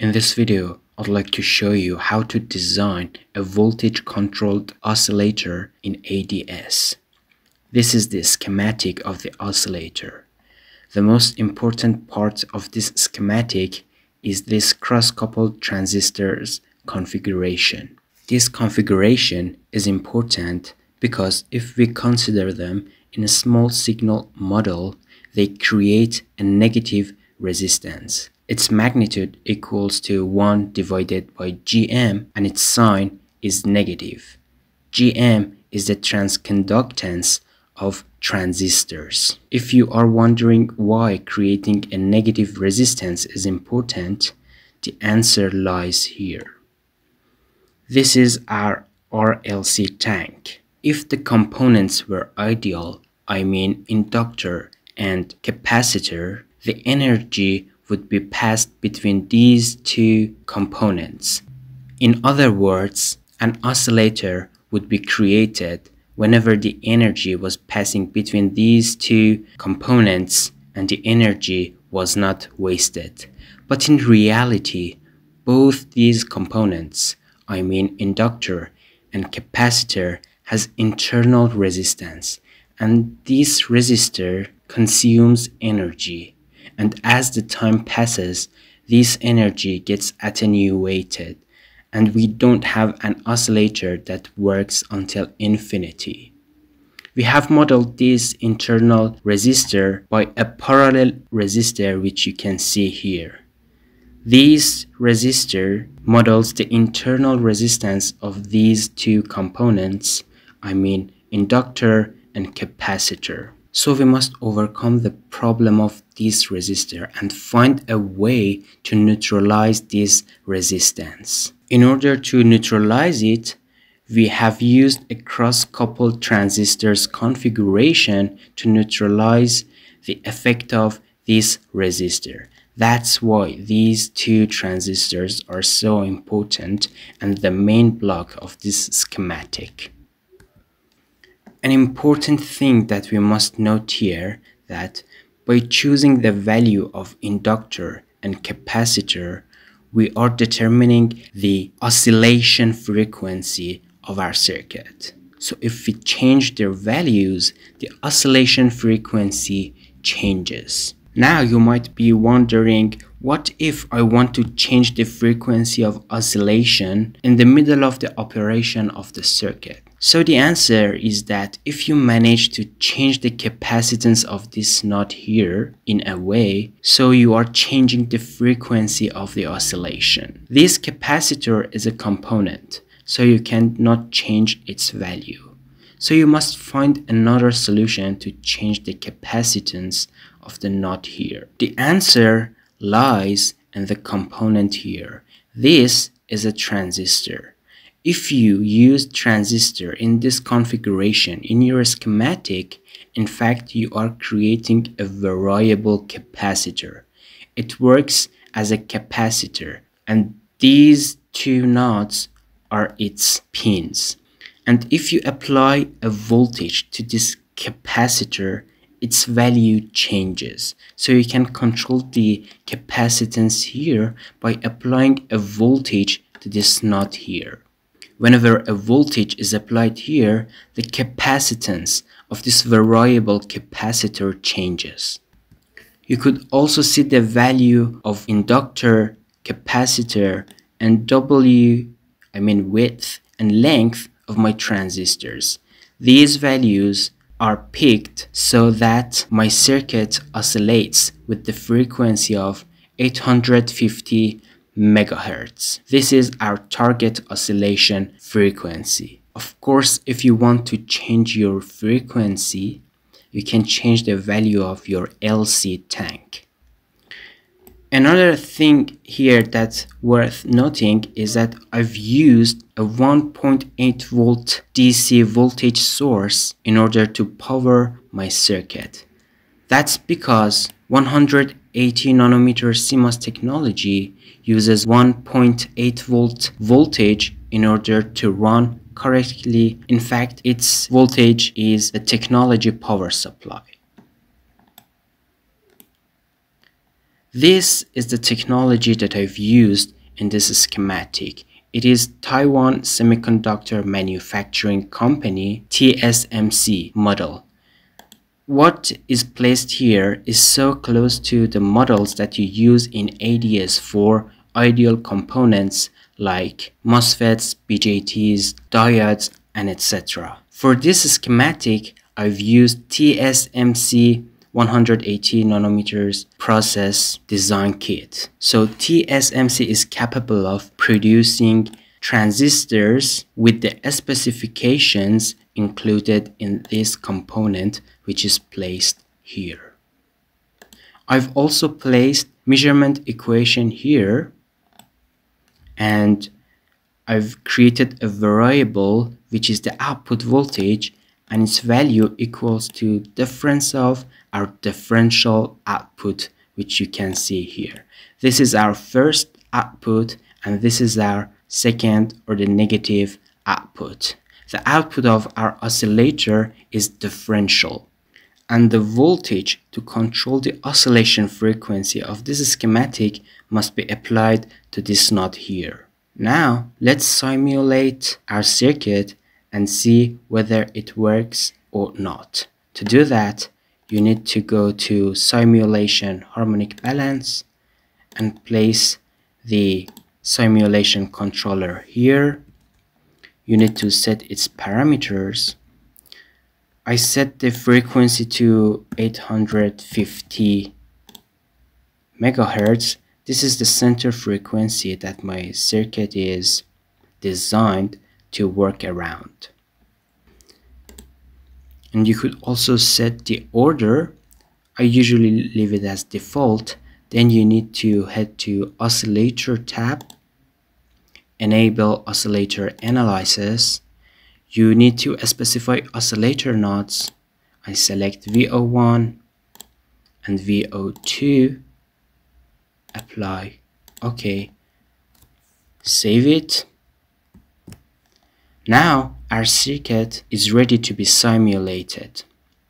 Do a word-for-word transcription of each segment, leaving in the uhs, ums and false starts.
In this video, I'd like to show you how to design a voltage-controlled oscillator in A D S. This is the schematic of the oscillator. The most important part of this schematic is this cross-coupled transistors configuration. This configuration is important because if we consider them in a small signal model, they create a negative resistance. Its magnitude equals to one divided by G M and its sign is negative. G M is the transconductance of transistors. If you are wondering why creating a negative resistance is important, the answer lies here. This is our R L C tank. If the components were ideal, I mean inductor and capacitor, the energy would be passed between these two components. In other words, an oscillator would be created whenever the energy was passing between these two components and the energy was not wasted. But in reality, both these components, I mean inductor and capacitor, has internal resistance, and this resistor consumes energy. And as the time passes, this energy gets attenuated, and we don't have an oscillator that works until infinity. We have modeled this internal resistor by a parallel resistor, which you can see here. This resistor models the internal resistance of these two components, I mean inductor and capacitor. So we must overcome the problem of this resistor and find a way to neutralize this resistance. In order to neutralize it, we have used a cross-coupled transistors configuration to neutralize the effect of this resistor. That's why these two transistors are so important and the main block of this schematic. An important thing that we must note here that by choosing the value of inductor and capacitor, we are determining the oscillation frequency of our circuit. So if we change their values, the oscillation frequency changes. Now you might be wondering, what if I want to change the frequency of oscillation in the middle of the operation of the circuit? So the answer is that if you manage to change the capacitance of this node here in a way, so you are changing the frequency of the oscillation. This capacitor is a component, so you cannot change its value. So you must find another solution to change the capacitance of the node here. The answer lies in the component here. This is a transistor. If you use transistor in this configuration in your schematic, in fact, you are creating a variable capacitor. It works as a capacitor, and these two nodes are its pins. And if you apply a voltage to this capacitor, its value changes. So you can control the capacitance here by applying a voltage to this node here. Whenever a voltage is applied here, the capacitance of this variable capacitor changes. You could also see the value of inductor, capacitor, and W, I mean width and length of my transistors. These values are picked so that my circuit oscillates with the frequency of eight hundred fifty megahertz. This is our target oscillation frequency. Of course, if you want to change your frequency, you can change the value of your L C tank. Another thing here that's worth noting is that I've used a one point eight volt D C voltage source in order to power my circuit. That's because one hundred eighty nanometer C M O S technology uses one point eight volt voltage in order to run correctly. In fact, its voltage is a technology power supply. This is the technology that I've used in this schematic. It is Taiwan Semiconductor Manufacturing Company T S M C model. What is placed here is so close to the models that you use in A D S for ideal components like MOSFETs, B J Ts, diodes, and et cetera. For this schematic, I've used T S M C one hundred eighty nanometers process design kit. So T S M C is capable of producing transistors with the specifications included in this component, which is placed here. I've also placed measurement equation here, and I've created a variable which is the output voltage, and its value equals to difference of our differential output, which you can see here. This is our first output, and this is our second or the negative output. The output of our oscillator is differential, and the voltage to control the oscillation frequency of this schematic must be applied to this node here. Now let's simulate our circuit and see whether it works or not. To do that, you need to go to Simulation Harmonic Balance and place the simulation controller here. You need to set its parameters. I set the frequency to eight hundred fifty megahertz. This is the center frequency that my circuit is designed to work around. And you could also set the order. I usually leave it as default. Then you need to head to Oscillator tab, enable oscillator analysis. You need to specify oscillator nodes. I select V O one and V O two, apply, OK, save it. Now our circuit is ready to be simulated.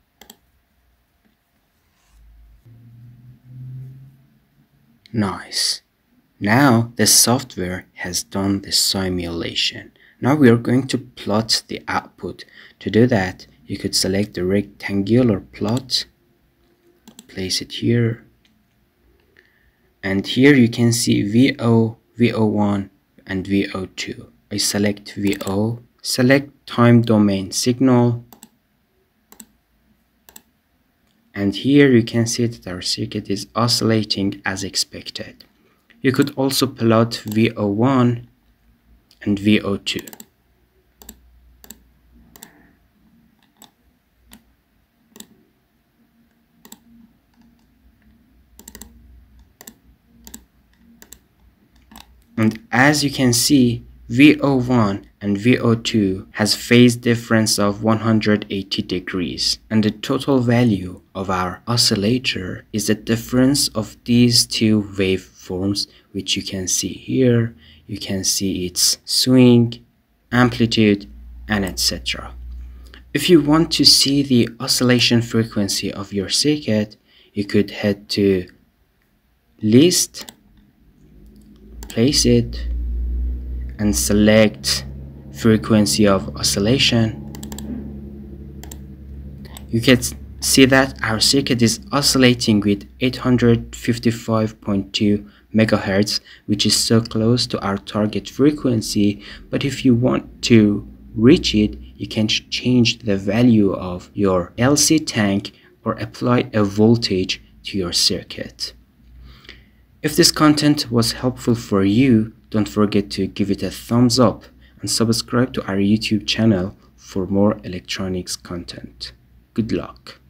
Nice. Now the software has done the simulation. Now we are going to plot the output. To do that, you could select the rectangular plot, place it here, and here you can see V O, V O one, and V O two. I select V O, select time domain signal, and here you can see that our circuit is oscillating as expected. You could also plot V O one and V O two. And as you can see, V O one and V O two has phase difference of one hundred eighty degrees, and the total value of our oscillator is the difference of these two waveforms, which you can see here. You can see its swing, amplitude, and et cetera. If you want to see the oscillation frequency of your circuit, you could head to List, place it, and select frequency of oscillation. You can see that our circuit is oscillating with eight hundred fifty-five point two megahertz, which is so close to our target frequency. But if you want to reach it, you can change the value of your L C tank or apply a voltage to your circuit. If this content was helpful for you, don't forget to give it a thumbs up and subscribe to our YouTube channel for more electronics content. Good luck.